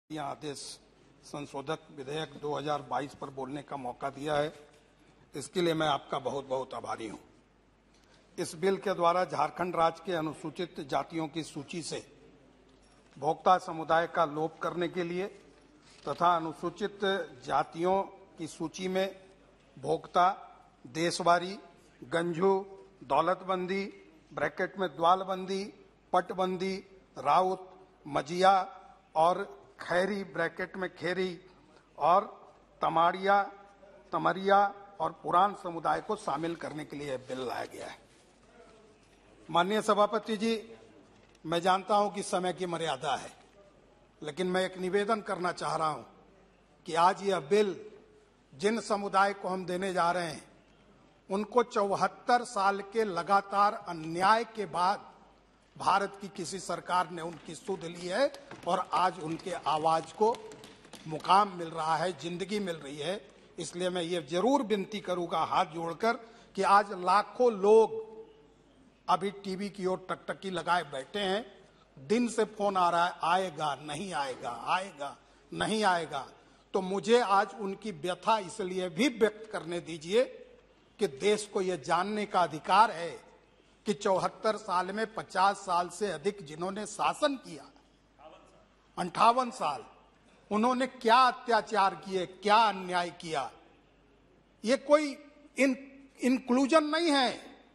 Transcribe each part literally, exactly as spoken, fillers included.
आदेश संशोधक विधेयक दो हज़ार बाईस पर बोलने का मौका दिया है, इसके लिए मैं आपका बहुत बहुत आभारी हूं। इस बिल के द्वारा झारखंड राज्य के अनुसूचित जातियों की सूची से भोक्ता समुदाय का लोप करने के लिए तथा अनुसूचित जातियों की सूची में भोक्ता, देशवारी, गंजू, दौलतबंदी, ब्रैकेट में द्वालबंदी, पटबंदी, राउत, मजिया और खैरी ब्रैकेट में खेरी और तमाड़िया, तमरिया और पुरान समुदाय को शामिल करने के लिए बिल लाया गया है। माननीय सभापति जी, मैं जानता हूं कि समय की मर्यादा है, लेकिन मैं एक निवेदन करना चाह रहा हूं कि आज यह बिल जिन समुदाय को हम देने जा रहे हैं, उनको चौहत्तर साल के लगातार अन्याय के बाद भारत की किसी सरकार ने उनकी सुध ली है और आज उनके आवाज को मुकाम मिल रहा है, जिंदगी मिल रही है। इसलिए मैं ये जरूर विनती करूंगा हाथ जोड़कर कि आज लाखों लोग अभी टीवी की ओर टकटकी लगाए बैठे हैं, दिन से फोन आ रहा है, आएगा नहीं आएगा, आएगा नहीं आएगा। तो मुझे आज उनकी व्यथा इसलिए भी व्यक्त करने दीजिए कि देश को यह जानने का अधिकार है कि चौहत्तर साल में पचास साल से अधिक जिन्होंने शासन किया, अंठावन साल, उन्होंने क्या अत्याचार किए, क्या अन्याय किया। ये कोई इन इंक्लूजन नहीं है।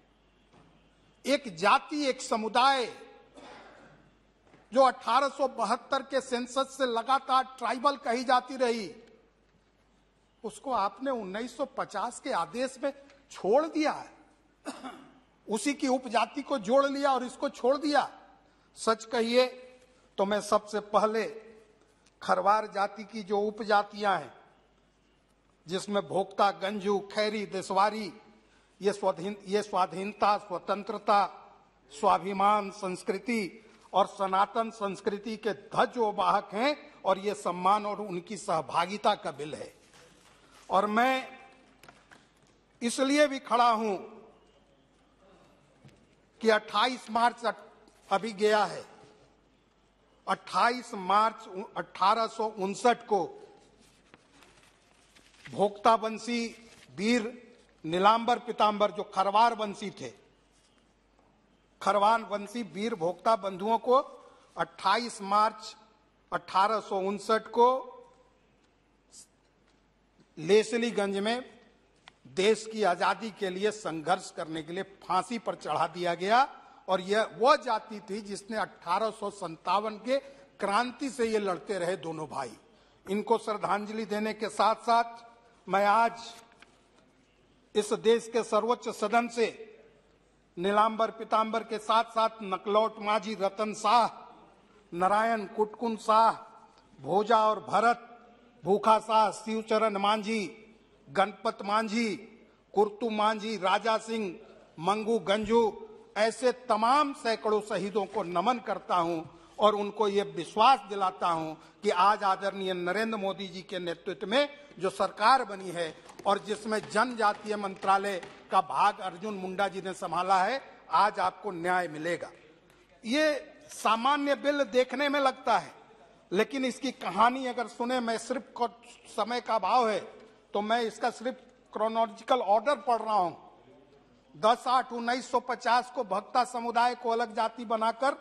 एक जाति, एक समुदाय जो अठारह सौ बहत्तर के सेंसस से लगातार ट्राइबल कही जाती रही, उसको आपने उन्नीस सौ पचास के आदेश में छोड़ दिया है। उसी की उपजाति को जोड़ लिया और इसको छोड़ दिया। सच कहिए तो मैं सबसे पहले खरवार जाति की जो उपजातियां हैं, जिसमें भोक्ता, गंजू, खैरी, देशवारी, ये स्वाधीन ये स्वाधीनता, स्वतंत्रता, स्वाभिमान, संस्कृति और सनातन संस्कृति के ध्वजवाहक हैं और ये सम्मान और उनकी सहभागिता का बिल है। और मैं इसलिए भी खड़ा हूं कि अट्ठाईस मार्च अभी गया है। अट्ठाईस मार्च अठारह सौ उनसठ को भोक्ता वंशी वीर नीलांबर पीतांबर, जो खरवार वंशी थे, खरवार वंशी वीर भोक्ता बंधुओं को अट्ठाईस मार्च अठारह सौ उनसठ को लेसलीगंज में देश की आजादी के लिए संघर्ष करने के लिए फांसी पर चढ़ा दिया गया। और यह वह जाति थी जिसने अठारह सौ संतावन के क्रांति से ये लड़ते रहे दोनों भाई। इनको श्रद्धांजलि देने के साथ साथ मैं आज इस देश के सर्वोच्च सदन से नीलांबर पीतांबर के साथ साथ नकलौट माझी रतन शाह, नारायण कुटकुन शाह, भोजा और भरत, भूखा शाह, शिवचरण मांझी, गणपत मांझी, कुर्तु मांझी, राजा सिंह, मंगू गंजू, ऐसे तमाम सैकड़ों शहीदों को नमन करता हूं और उनको ये विश्वास दिलाता हूं कि आज आदरणीय नरेंद्र मोदी जी के नेतृत्व में जो सरकार बनी है और जिसमें जनजातीय मंत्रालय का भाग अर्जुन मुंडा जी ने संभाला है, आज आपको न्याय मिलेगा। ये सामान्य बिल देखने में लगता है, लेकिन इसकी कहानी अगर सुने, मैं सिर्फ समय का अभाव है तो मैं इसका सिर्फ क्रोनोलॉजिकल ऑर्डर पढ़ रहा हूं। दस आठ उन्नीस सौ पचास को भोक्ता समुदाय को अलग जाति बनाकर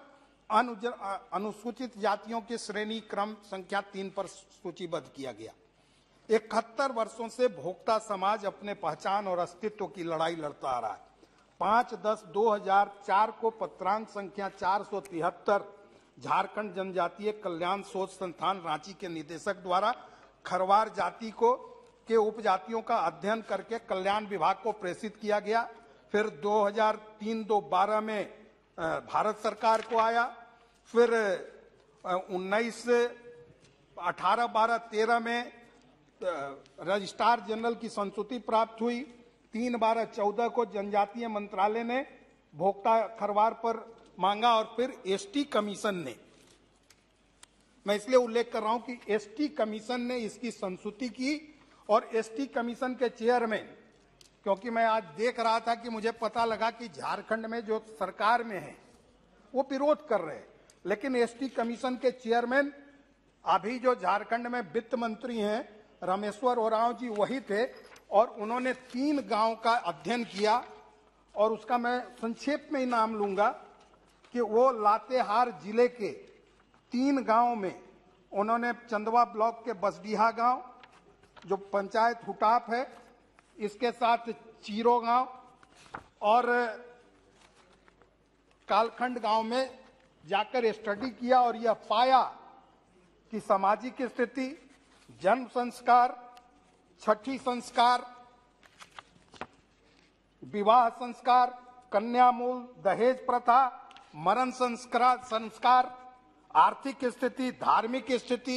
अनुसूचित जातियों की श्रेणी क्रम संख्या तीन पर सूचीबद्ध किया गया। इकहत्तर वर्षों से भोक्ता समाज अपने पहचान और अस्तित्व की लड़ाई लड़ता आ रहा है। पांच दस दो हजार चार को पत्रांक संख्या चार सौ तिहत्तर झारखंड जनजातीय कल्याण शोध संस्थान रांची के निदेशक द्वारा खरवार जाति को के उपजातियों का अध्ययन करके कल्याण विभाग को प्रेषित किया गया। फिर दो हजार तीन दो बारह में भारत सरकार को आया। फिर उन्नीस अठारह बारह तेरह में रजिस्ट्रार जनरल की संस्तुति प्राप्त हुई। तीन बारह चौदह को जनजातीय मंत्रालय ने भोक्ता खरवार पर मांगा और फिर एसटी कमीशन ने, मैं इसलिए उल्लेख कर रहा हूं कि एसटी कमीशन ने इसकी संस्तुति की और एसटी कमीशन के चेयरमैन, क्योंकि मैं आज देख रहा था कि मुझे पता लगा कि झारखंड में जो सरकार में है वो विरोध कर रहे हैं, लेकिन एसटी कमीशन के चेयरमैन अभी जो झारखंड में वित्त मंत्री हैं रामेश्वर ओरांव जी वही थे, और उन्होंने तीन गांव का अध्ययन किया, और उसका मैं संक्षेप में ही नाम लूंगा कि वो लातेहार जिले के तीन गांव में उन्होंने चंदवा ब्लॉक के बसडीहा गांव जो पंचायत हुटाप है, इसके साथ चीरो गांव और कालखंड गांव में जाकर स्टडी किया, और यह पाया कि सामाजिक स्थिति, जन्म संस्कार, छठी संस्कार, विवाह संस्कार, कन्यामूल, दहेज प्रथा, मरण संस्कार संस्कार आर्थिक स्थिति, धार्मिक स्थिति,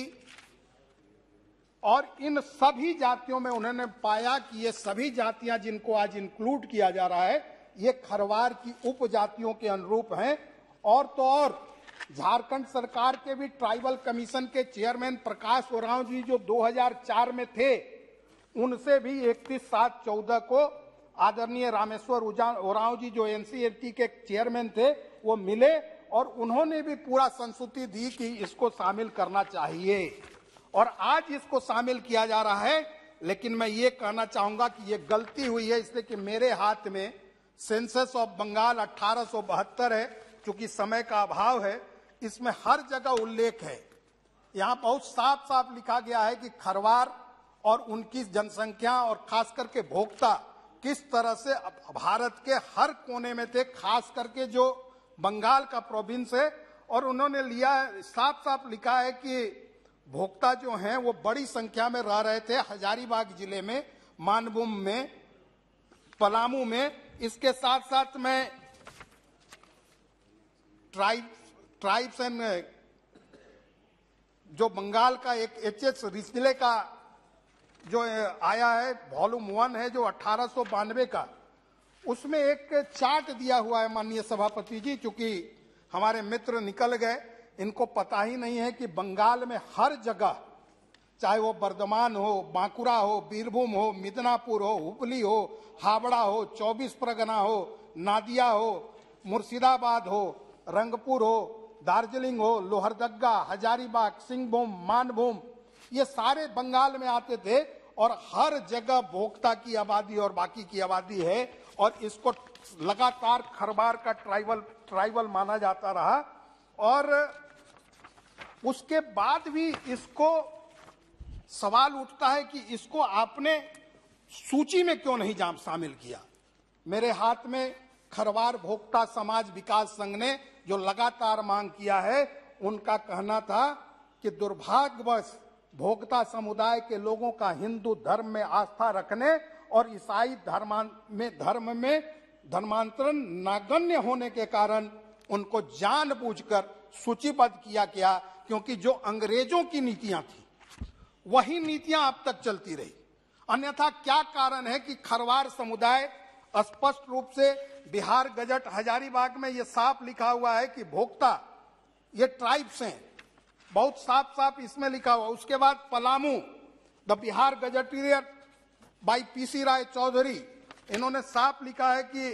और इन सभी जातियों में उन्होंने पाया कि ये सभी जातियां जिनको आज इंक्लूड किया जा रहा है, ये खरवार की उपजातियों के अनुरूप हैं। और तो और झारखंड सरकार के भी ट्राइबल कमीशन के चेयरमैन प्रकाश ओरांव जी जो दो हज़ार चार में थे, उनसे भी इकतीस सात चौदह को आदरणीय रामेश्वर ओरांव जी जो एनसीईआरटी के चेयरमैन थे वो मिले, और उन्होंने भी पूरा संस्तुति दी कि इसको शामिल करना चाहिए, और आज इसको शामिल किया जा रहा है। लेकिन मैं ये कहना चाहूंगा कि ये गलती हुई है, इसलिए कि मेरे हाथ में सेंसस ऑफ बंगाल अठारह सौ बहत्तर है, चूंकि समय का अभाव है, इसमें हर जगह उल्लेख है। यहाँ बहुत साफ साफ लिखा गया है कि खरवार और उनकी जनसंख्या और खास करके भोक्ता किस तरह से भारत के हर कोने में थे, खास करके जो बंगाल का प्रोविंस है, और उन्होंने लिया साफ साफ लिखा है कि भोक्ता जो हैं वो बड़ी संख्या में रह रहे थे हजारीबाग जिले में, मानभूम में, पलामू में। इसके साथ साथ में ट्राइब ट्राइब्स एंड जो बंगाल का एक एच एस रिस्ले का जो आया है वॉल्यूम वन है जो अठारह सौ बानवे का, उसमें एक चार्ट दिया हुआ है माननीय सभापति जी। चूंकि हमारे मित्र निकल गए, इनको पता ही नहीं है कि बंगाल में हर जगह, चाहे वो बर्धमान हो, बांकुड़ा हो, बीरभूम हो, मिदनापुर हो, हुबली हो, हावड़ा हो, चौबीस परगना हो, नादिया हो, मुर्शिदाबाद हो, रंगपुर हो, दार्जिलिंग हो, लोहरदग्गा, हजारीबाग, सिंहभूम, मानभूम, ये सारे बंगाल में आते थे, और हर जगह भोक्ता की आबादी और बाकी की आबादी है, और इसको लगातार खरवार का ट्राइबल ट्राइबल माना जाता रहा। और उसके बाद भी इसको सवाल उठता है कि इसको आपने सूची में क्यों नहीं जाम शामिल किया। मेरे हाथ में खरवार भोक्ता समाज विकास संघ ने जो लगातार मांग किया है, उनका कहना था कि दुर्भाग्यवश भोक्ता समुदाय के लोगों का हिंदू धर्म में आस्था रखने और ईसाई धर्मान में धर्म में धर्मांतरण नागण्य होने के कारण उनको जानबूझकर सूचीबद्ध किया गया, क्योंकि जो अंग्रेजों की नीतियां थी वही नीतियां अब तक चलती रही। अन्यथा क्या कारण है कि खरवार समुदाय स्पष्ट रूप से बिहार गजट हजारीबाग में ये साफ लिखा हुआ है कि भोक्ता ये ट्राइब्स हैं, बहुत साफ साफ इसमें लिखा हुआ। उसके बाद Palamu, the Bihar gazetteer by PC Roy Chaudhuri, इन्होंने साफ लिखा है कि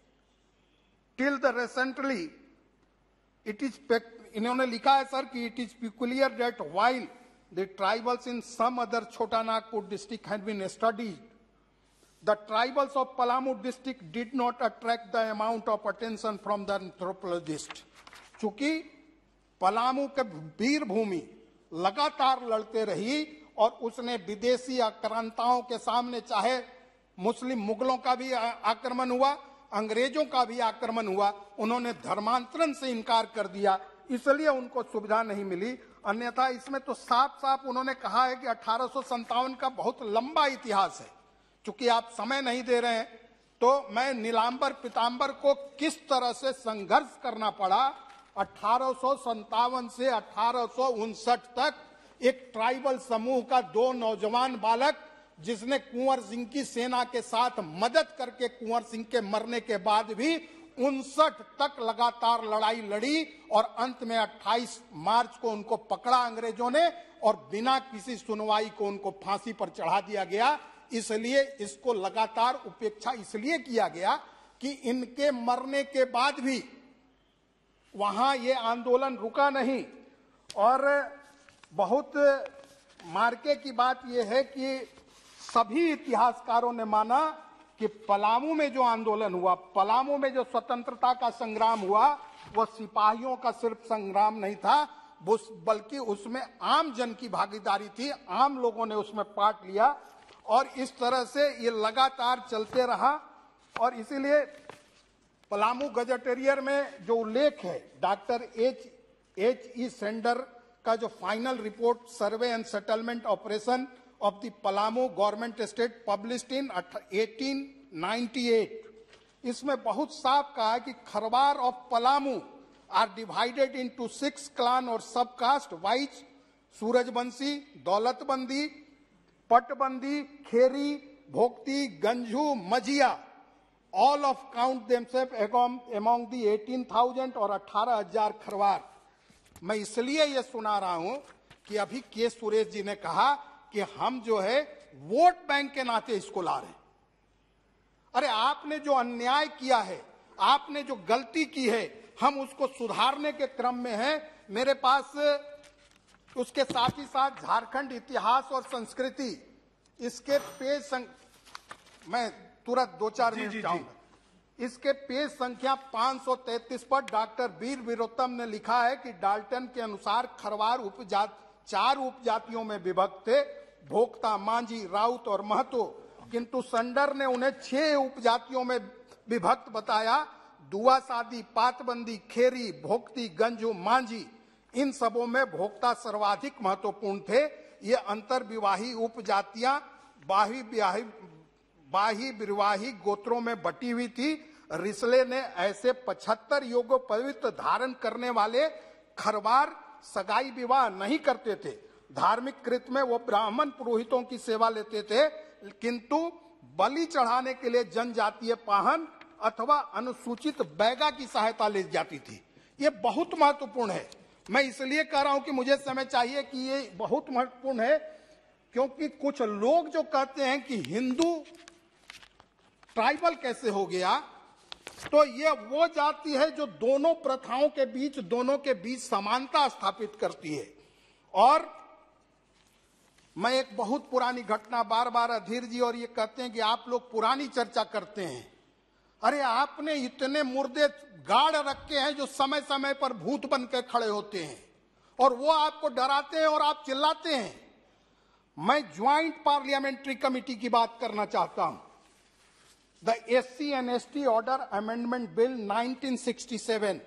till the recently it is, इन्होंने लिखा है सर कि it is peculiar that while the tribals in some other Chota Nagpur district had been studied, the tribals of Palamu district did not attract the amount of attention from the anthropologist. चूंकि पलामू के वीर भूमि लगातार लड़ते रही, और उसने विदेशी आक्रांताओं के सामने, चाहे मुस्लिम मुगलों का भी आक्रमण हुआ, अंग्रेजों का भी आक्रमण हुआ, उन्होंने धर्मांतरण से इनकार कर दिया, इसलिए उनको सुविधा नहीं मिली। अन्यथा इसमें तो साफ साफ उन्होंने कहा है कि अठारह सौ संतावन का बहुत लंबा इतिहास है। चूंकि आप समय नहीं दे रहे हैं, तो मैं नीलांबर पीताम्बर को किस तरह से संघर्ष करना पड़ा अठारह सौ संतावन से अठारह सौ उनसठ तक। एक ट्राइबल समूह का दो नौजवान बालक, जिसने कुंवर सिंह की सेना के साथ मदद करके कुंवर सिंह के मरने के बाद भी उनसठ तक लगातार लड़ाई लड़ी, और अंत में अट्ठाईस मार्च को उनको पकड़ा अंग्रेजों ने, और बिना किसी सुनवाई को उनको फांसी पर चढ़ा दिया गया। इसलिए इसको लगातार उपेक्षा इसलिए किया गया कि इनके मरने के बाद भी वहां ये आंदोलन रुका नहीं। और बहुत मार्के की बात यह है कि सभी इतिहासकारों ने माना कि पलामू में जो आंदोलन हुआ, पलामू में जो स्वतंत्रता का संग्राम हुआ, वह सिपाहियों का सिर्फ संग्राम नहीं था, बल्कि उसमें आम जन की भागीदारी थी, आम लोगों ने उसमें पार्ट लिया और इस तरह से ये लगातार चलते रहा। और इसीलिए पलामू गजेटियर में जो उल्लेख है doctor H H E Sender का जो final report survey and settlement operation of the Palamu government state published in eighteen ninety eight, इसमें बहुत साफ कहा है कि Kharwar of Palamu are divided into six clan और sub caste wise Surajbansi, Daulatbandi, Patbandi, Kheri, Bhokti, Ganju, Majhia, all of count themselves among the eighteen thousand और अठारह हजार खरवार। मैं इसलिए ये सुना रहा हूं कि अभी के सुरेश जी ने कहा कि हम जो है वोट बैंक के नाते इसको ला रहे हैं। अरे आपने जो अन्याय किया है, आपने जो गलती की है, हम उसको सुधारने के क्रम में हैं। मेरे पास उसके साथ ही साथ झारखंड इतिहास और संस्कृति, इसके पेज संग... मैं तुरंत दो चार मिनट चाहूंगा। इसके पेज संख्या पांच सौ तैंतीस पर डॉक्टर वीर वीरोत्तम ने लिखा है कि डाल्टन के अनुसार खरवार उपजात चार उपजातियों में विभक्त थे, भोक्ता, मांझी, राउत और महतो, किंतु संडर ने उन्हें छह उपजातियों में विभक्त बताया। दुआ सादी, पातबंदी, खेरी, भोक्ती, गंजू, मांझी, इन सबों में भोक्ता सर्वाधिक महत्वपूर्ण थे। ये अंतर विवाही उपजातियां बाही ब्याही बाही विवाही गोत्रों में बटी हुई थी। रिसले ने ऐसे पचहत्तर योगों पवित्र धारण करने वाले खरवार सगाई विवाह नहीं करते थे। धार्मिक कृत में वो ब्राह्मण पुरोहितों की सेवा लेते थे, किंतु बलि चढ़ाने के लिए जनजातीय पाहन अथवा अनुसूचित बैगा की सहायता ली जाती थी। ये बहुत महत्वपूर्ण है। मैं इसलिए कह रहा हूं कि मुझे समय चाहिए कि ये बहुत महत्वपूर्ण है, क्योंकि कुछ लोग जो कहते हैं कि हिंदू ट्राइबल कैसे हो गया, तो ये वो जाति है जो दोनों प्रथाओं के बीच दोनों के बीच समानता स्थापित करती है। और मैं एक बहुत पुरानी घटना, बार बार अधीर जी और ये कहते हैं कि आप लोग पुरानी चर्चा करते हैं। अरे आपने इतने मुर्दे गाड़ रखे हैं जो समय समय पर भूत बन के खड़े होते हैं और वो आपको डराते हैं और आप चिल्लाते हैं। मैं ज्वाइंट पार्लियामेंट्री कमेटी की बात करना चाहता हूं। The SC and ST order amendment bill nineteen sixty seven,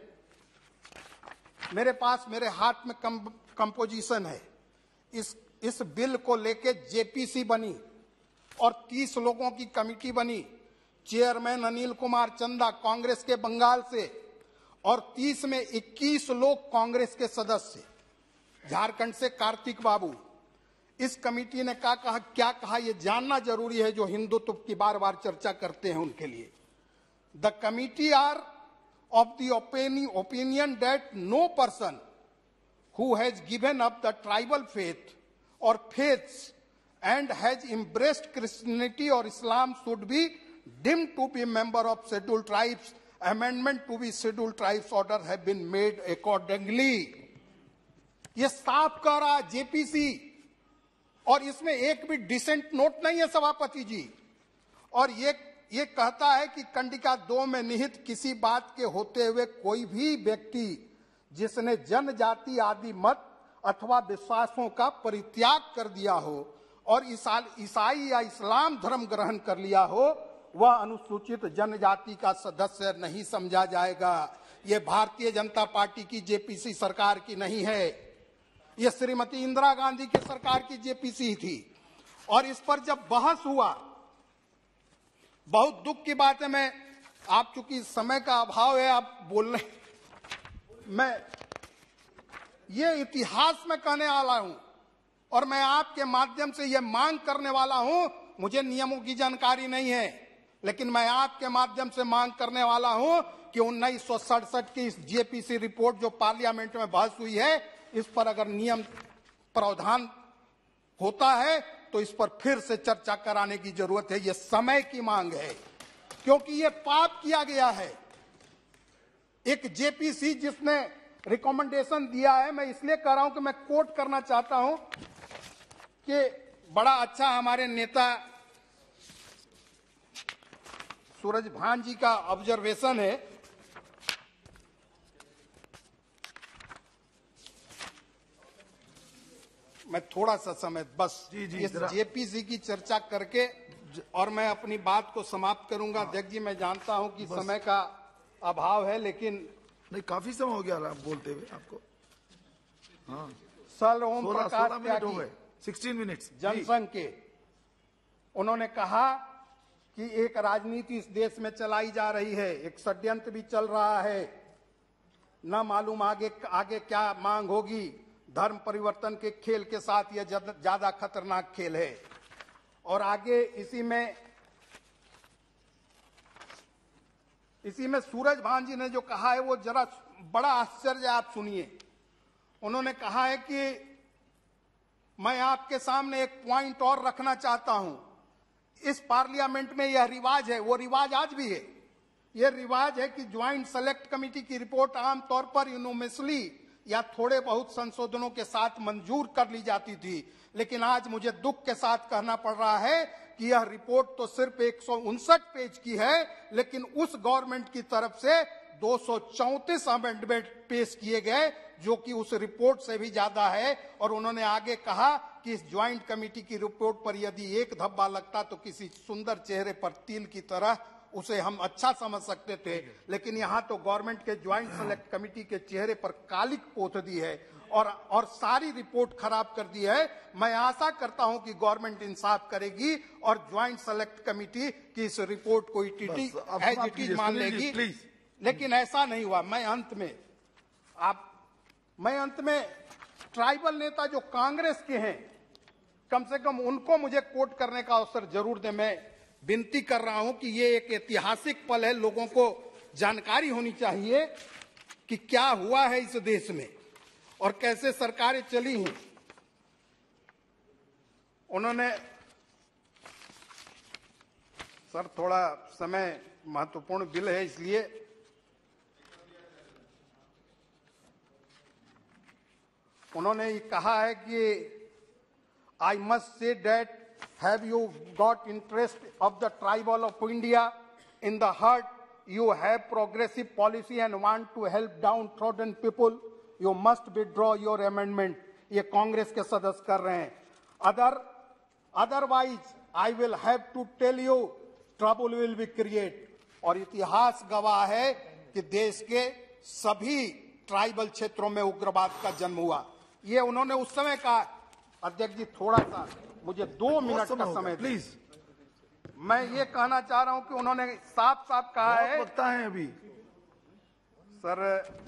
मेरे पास मेरे हाथ में कम, कंपोजिशन है। इस इस बिल को लेके जेपीसी बनी और तीस लोगों की कमेटी बनी। चेयरमैन अनिल कुमार चंदा कांग्रेस के बंगाल से और तीस में इक्कीस लोग कांग्रेस के सदस्य, झारखंड से कार्तिक बाबू। इस कमेटी ने क्या कहा क्या कहा ये जानना जरूरी है, जो हिंदुत्व की बार बार चर्चा करते हैं उनके लिए। The committee are of the opinion that no person who has given up the tribal faith or faiths and has embraced Christianity or Islam should be deemed to be member of scheduled tribes. Amendment to be scheduled tribes order have been made accordingly. ये साफ कह रहा है JPC, और इसमें एक भी decent note नहीं है सभापति जी। और ये ये कहता है कि कंडिका दो में निहित किसी बात के होते हुए कोई भी व्यक्ति जिसने जनजाति आदि मत अथवा विश्वासों का परित्याग कर दिया हो और ईसाई या इस्लाम धर्म ग्रहण कर लिया हो, वह अनुसूचित जनजाति का सदस्य नहीं समझा जाएगा। यह भारतीय जनता पार्टी की जेपीसी सरकार की नहीं है, यह श्रीमती इंदिरा गांधी की सरकार की जेपीसी थी। और इस पर जब बहस हुआ, बहुत दुख की बात है, मैं आप चूंकि समय का अभाव है, आप बोलने, मैं ये इतिहास में कहने वाला हूं और मैं आपके माध्यम से ये मांग करने वाला हूं। मुझे नियमों की जानकारी नहीं है, लेकिन मैं आपके माध्यम से मांग करने वाला हूं कि उन्नीस सौ सड़सठ की इस जेपीसी रिपोर्ट जो पार्लियामेंट में बहस हुई है, इस पर अगर नियम प्रावधान होता है तो इस पर फिर से चर्चा कराने की जरूरत है। ये समय की मांग है, क्योंकि ये पाप किया गया है। एक जेपीसी जिसने रिकमेंडेशन दिया है। मैं इसलिए कह रहा हूं कि मैं कोट करना चाहता हूं कि बड़ा अच्छा हमारे नेता सूरजभान जी का ऑब्जर्वेशन है। मैं थोड़ा सा समय बस जी, जी, इस जेपीसी की चर्चा करके और मैं अपनी बात को समाप्त करूंगा। अध्यक्ष जी, मैं जानता हूं कि समय का अभाव है, लेकिन नहीं, काफी समय हो गया आप बोलते हुए आपको। हाँ, सर ओम सोलह प्रकाश सोलह मिनट हो त्यागी गए, सिक्सटीन मिनट्स। जनसंघ के, उन्होंने कहा कि एक राजनीति इस देश में चलाई जा रही है, एक षड्यंत्र भी चल रहा है, न मालूम आगे आगे क्या मांग होगी। धर्म परिवर्तन के खेल के साथ यह ज्यादा खतरनाक खेल है। और आगे इसी में इसी में सूरजभान जी ने जो कहा है वो जरा बड़ा आश्चर्य, आप सुनिए। उन्होंने कहा है कि मैं आपके सामने एक पॉइंट और रखना चाहता हूं। इस पार्लियामेंट में यह रिवाज है, वो रिवाज आज भी है। यह रिवाज है कि ज्वाइंट सेलेक्ट कमेटी की रिपोर्ट आमतौर पर यूनिवर्सली या थोड़े बहुत संशोधनों के साथ मंजूर कर ली जाती थी, लेकिन आज मुझे दुख के साथ कहना पड़ रहा है कि यह रिपोर्ट तो सिर्फ एक सौ उनसठ पेज की है, लेकिन उस गवर्नमेंट की तरफ से दो सौ चौंतीस अमेंडमेंट पेश किए गए, जो कि उस रिपोर्ट से भी ज्यादा है। और उन्होंने आगे कहा कि इस ज्वाइंट कमेटी की रिपोर्ट पर यदि एक धब्बा लगता तो किसी सुंदर चेहरे पर तिल की तरह उसे हम अच्छा समझ सकते थे, लेकिन यहाँ तो गवर्नमेंट के ज्वाइंट सेलेक्ट कमेटी के चेहरे पर कालिक पोत दी है और और सारी रिपोर्ट खराब कर दी है। मैं आशा करता हूं कि गवर्नमेंट इंसाफ करेगी और ज्वाइंट सेलेक्ट कमेटी की इस रिपोर्ट को इटीटी एज इट इज मान लेगी, लेकिन ऐसा नहीं हुआ। मैं अंत में आप मैं अंत में ट्राइबल नेता जो कांग्रेस के हैं, कम से कम उनको मुझे कोट करने का अवसर जरूर दें। मैं विनती कर रहा हूं कि ये एक ऐतिहासिक पल है, लोगों को जानकारी होनी चाहिए कि क्या हुआ है इस देश में और कैसे सरकारें चली हैं। उन्होंने, सर थोड़ा समय महत्वपूर्ण बिल है इसलिए उन्होंने ये कहा है कि I must say that have you got interest of the tribal of India in the heart? You have progressive policy and want to help downtrodden people. You must withdraw your amendment. ये कांग्रेस के सदस्य कर रहे हैं। Other, otherwise, I will have to tell you, trouble will be created. और इतिहास गवाह है कि देश के सभी ट्राइबल क्षेत्रों में उग्रवाद का जन्म हुआ। ये उन्होंने उस समय कहा। अध्यक्ष जी, थोड़ा सा मुझे दो मिनट का समय प्लीज। मैं ये कहना चाह रहा हूं कि उन्होंने साफ साफ कहा है, वक्त है अभी सर,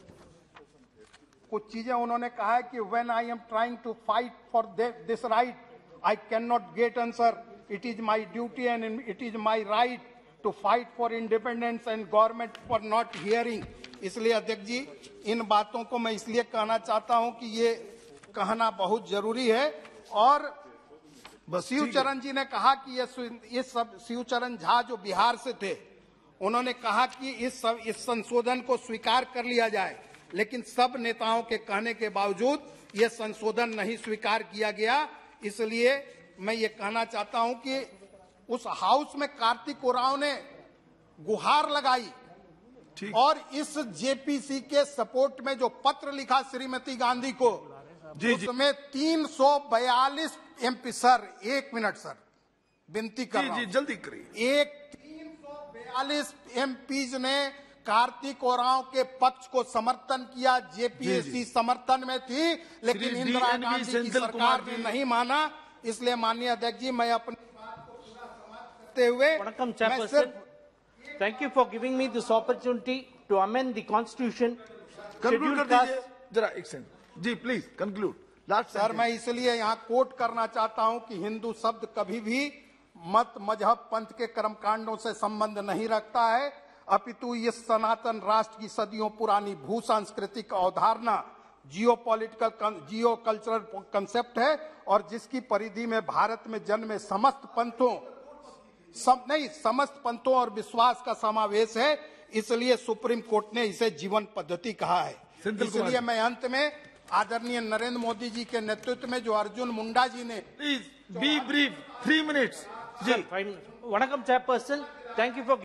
कुछ चीजें उन्होंने कहा है कि when I am trying to fight for this right I can not get answer. It is my duty and it is my right to fight for independence and government for not hearing. इसलिए अध्यक्ष जी, इन बातों को मैं इसलिए कहना चाहता हूं कि ये कहना बहुत जरूरी है। और शिवचरण जी ने कहा कि ये ये सब, शिवचरण झा जो बिहार से थे, उन्होंने कहा कि इस सब इस संशोधन को स्वीकार कर लिया जाए, लेकिन सब नेताओं के कहने के बावजूद ये संशोधन नहीं स्वीकार किया गया। इसलिए मैं ये कहना चाहता हूं कि उस हाउस में कार्तिक उरांव ने गुहार लगाई और इस जेपीसी के सपोर्ट में जो पत्र लिखा श्रीमती गांधी को, जी, उसमें तीन सौ बयालीस एमपी, सर एक मिनट सर, विनती कर रहा हूं, जी, जल्दी करिए। एक तीन सौ बयालीस एमपीज ने कार्तिक उरांव के पक्ष को समर्थन किया। जेपीएससी समर्थन में थी, लेकिन इंदिरा गांधी की सरकार ने नहीं माना। इसलिए माननीय अध्यक्ष जी, मैं अपनी बात को पूरा समाप्त करते हुए, वणक्कम chairperson, thank you for giving me this opportunity to amend the constitution. Conclude कर दीजिए जरा, एक सेकंड जी, प्लीज कंक्लूड। सर, मैं इसलिए यहाँ कोट करना चाहता हूं कि हिंदू शब्द कभी भी मत, मजहब, पंथ के कर्मकांडों से संबंध नहीं रखता है, अपितु ये सनातन राष्ट्र की सदियों पुरानी भू सांस्कृतिक अवधारणा, geo political geo cultural concept है और जिसकी परिधि में भारत में जन्मे समस्त पंथों सब नहीं समस्त पंथों और विश्वास का समावेश है। इसलिए सुप्रीम कोर्ट ने इसे जीवन पद्धति कहा है। सेंथिल कुमार इसलिए जी। मैं अंत में आदरणीय नरेंद्र मोदी जी के नेतृत्व में जो अर्जुन मुंडा जी ने please be brief, three minutes जी। Sir, five minutes. Vanakkam, Chairperson. Thank you for